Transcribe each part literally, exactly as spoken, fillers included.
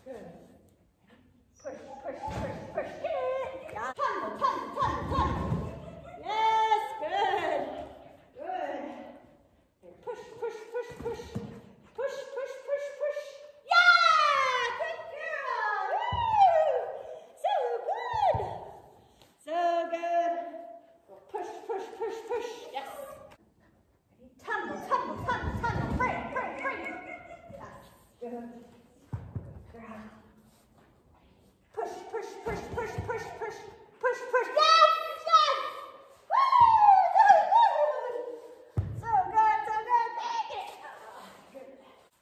Good. Push, push, push, push. Yeah. Tunnel, tunnel, tunnel, tunnel. Yes, good. Good. Okay, push, push, push, push. Push, push, push, push. Yeah! Good girl. Woo! So good. So good. Push, push, push, push. Yes. Tunnel, tunnel, tunnel, tunnel. Pray, pray, pray. Yes. Good. Good girl. Push, push, push, push, push, push, push, push. Yes, yes. Woo! So good. So good, so good. Make it. Ah, good.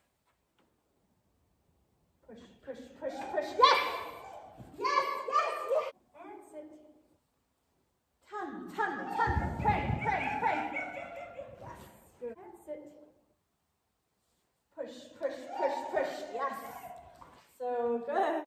Push, push, push, push. Yes. Yes, yes, yes. And sit. Tunnel, tunnel, tunnel. Pray, pray, pray. Yes. Good. And sit. Push, push, push, push. Yes. So good.